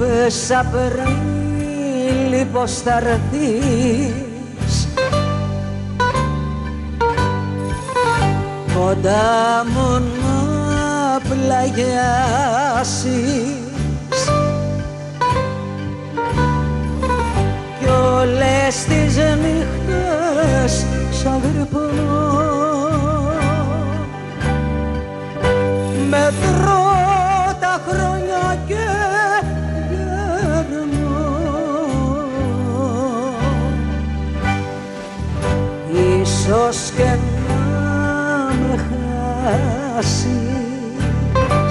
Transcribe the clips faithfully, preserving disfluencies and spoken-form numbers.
πες Απρίλη πως θα έρθεις κοντά μου να πλαγιάσεις κι όλες τις νύχτες ξαγρυπνώ μετρώ τα χρόνια και γέρνω ίσως και να με χάσεις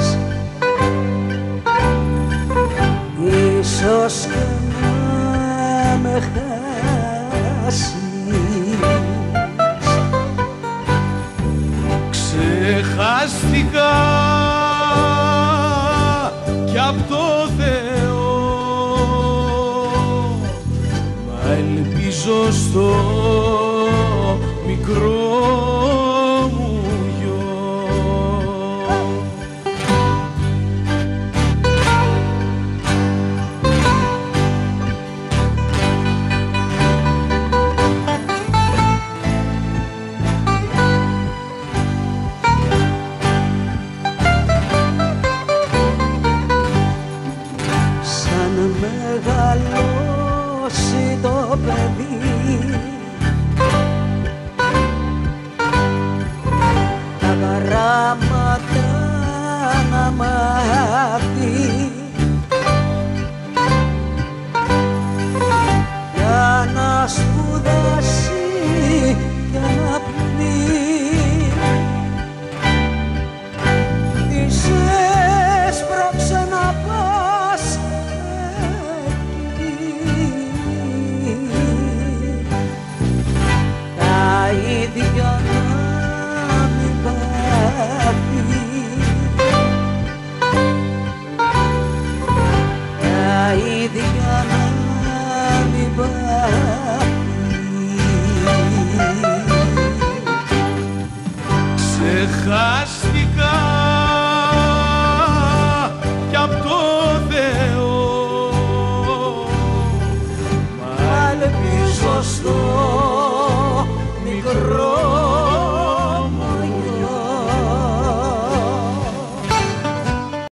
ίσως και να με χάσεις Ξεχάστηκα κι απ' το Θεό μα ελπίζω στο μικρό μου γιο. Σαν μεγαλώσει το παιδί